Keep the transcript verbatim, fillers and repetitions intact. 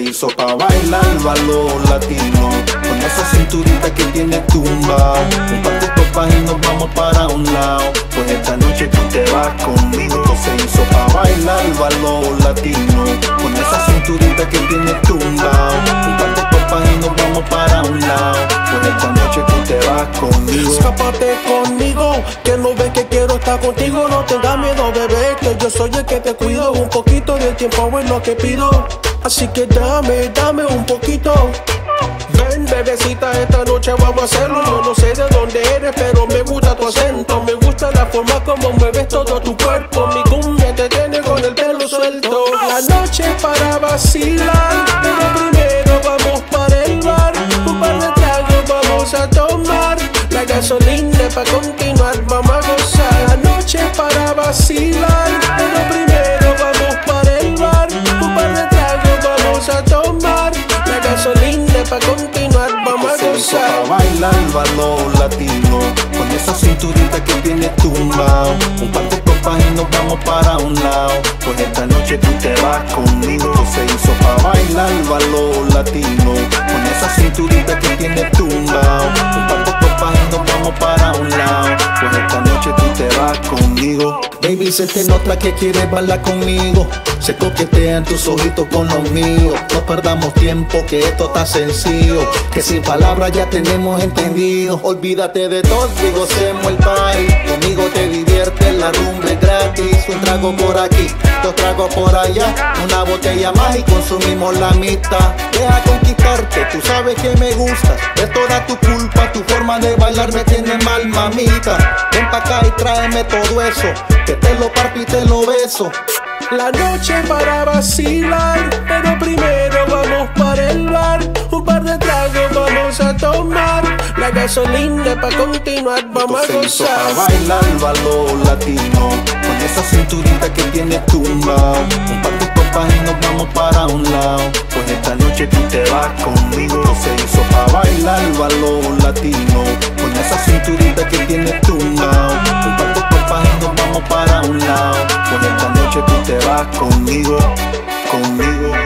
hizo pa' bailar valor latino. Con esa cinturita que tiene tumba, un par de copas y nos vamos para un lado. Pues esta noche tú te vas conmigo. Se hizo pa' bailar valor latino. Con esa cinturita que tiene tumba, un par de copas y nos vamos para un lado. Pues esta noche tú te vas conmigo. Escápate conmigo, que no ves que quiero estar contigo. No tengas miedo, bebé, que yo soy el que te cuido. Un poquito de tiempo es lo que pido, así que dame, dame un poquito. Ven, bebecita, esta noche vamos a hacerlo. Yo no sé de dónde eres, pero me gusta tu acento. Me gusta la forma como mueves todo tu cuerpo. Mi cumbia te tiene con el pelo suelto. La noche para vacilar, pero primero vamos para el bar. Un par de tragos vamos a tomar. La gasolina para continuar, vamos a gozar. La noche para vacilar, pero primero vamos para el bar. Un par de tragos vamos a tomar. La gasolina para continuar, vamos a gozar. Pa' bailar valor latino. Con esa cinturita que tiene tumba, un par de copas y nos vamos para un lado. Pues esta noche tú te vas conmigo. Se hizo pa' bailar valor latino. Con esa cinturita que tiene tumba, un par de copas y nos vamos para un lado. Pues esta noche tú te vas conmigo. Baby, se te nota que quieres bailar conmigo. Se coquetean tus ojitos con los míos. No perdamos tiempo, que esto está sencillo. Que sin palabras ya tenemos entendido. Olvídate de todo y gocemos el baile. Conmigo te diviertes, la rumba es gratis. Un trago por aquí, dos tragos por allá. Una botella más y consumimos la mitad. Deja conquistarte, tú sabes que me gustas. Es toda tu culpa, tu forma de bailar me tiene mal, mamita. Ven pa' acá y tráeme todo eso, que te lo parto y te lo beso. La noche para vacilar, pero primero vamos para el bar. Un par de tragos vamos a tomar. La gasolina para continuar, vamos a gozar. Pa' bailar valor latino. Con esa cinturita que tiene tumba, un par de copas y nos vamos para un lado. Pues esta noche tú te vas conmigo. Se hizo pa' bailar valor latino. Con esa cinturita que tiene tumba, un par de copas y nos vamos para un lado. Pues esta noche tú te vas conmigo, conmigo.